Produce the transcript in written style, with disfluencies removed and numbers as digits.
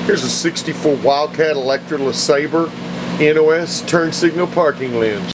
Here's a '64 Wildcat LeSabre NOS turn signal parking lens.